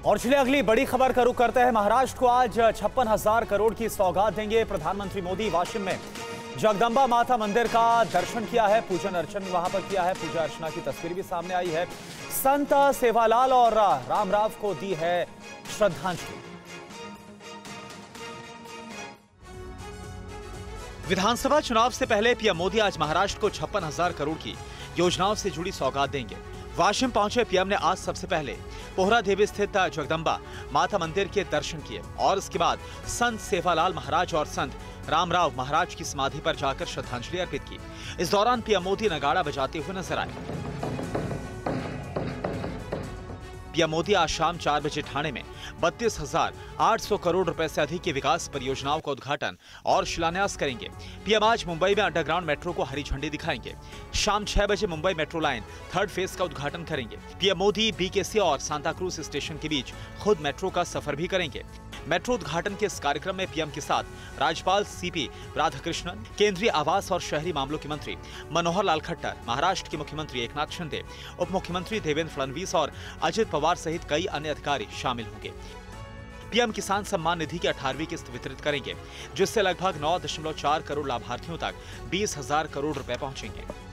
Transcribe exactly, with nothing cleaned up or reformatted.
और चलिए अगली बड़ी खबर का रुख करते हैं। महाराष्ट्र को आज छप्पन हजार करोड़ की सौगात देंगे प्रधानमंत्री मोदी। वाशिम में जगदंबा माता मंदिर का दर्शन किया है, पूजन अर्चन वहां पर किया है, पूजा अर्चना की तस्वीर भी सामने आई है। संत सेवालाल और रामराव को दी है श्रद्धांजलि। विधानसभा चुनाव से पहले पीएम मोदी आज महाराष्ट्र को छप्पन हजार करोड़ की योजनाओं से जुड़ी सौगात देंगे। वाशिम पहुंचे पीएम ने आज सबसे पहले पोहरा देवी स्थित जगदंबा माता मंदिर के दर्शन किए और इसके बाद संत सेवालाल महाराज और संत रामराव महाराज की समाधि पर जाकर श्रद्धांजलि अर्पित की। इस दौरान पीएम मोदी नगाड़ा बजाते हुए नजर आए। पीएम मोदी आज शाम चार बजे ठाणे में बत्तीस हजार आठ सौ करोड़ रुपए से अधिक की विकास परियोजनाओं का उद्घाटन और शिलान्यास करेंगे। पीएम आज मुंबई में अंडरग्राउंड मेट्रो को हरी झंडी दिखाएंगे। शाम छह बजे Mumbai metro line third phase का उद्घाटन करेंगे। पीएम मोदी बीकेसी और सांता क्रूज स्टेशन के बीच खुद मेट्रो का सफर भी करेंगे। मेट्रो उद्घाटन के इस कार्यक्रम में पीएम के साथ राज्यपाल सीपी राधाकृष्णन, केंद्रीय आवास और शहरी मामलों के मंत्री मनोहर लाल खट्टर, महाराष्ट्र के मुख्यमंत्री एकनाथ शिंदे, उप मुख्यमंत्री देवेंद्र फडणवीस और अजित पवार सहित कई अन्य अधिकारी शामिल होंगे। पीएम किसान सम्मान निधि की अठारहवीं किस्त वितरित करेंगे, जिससे लगभग नौ दशमलव चार करोड़ लाभार्थियों तक बीस हजार करोड़ रुपए पहुंचेंगे।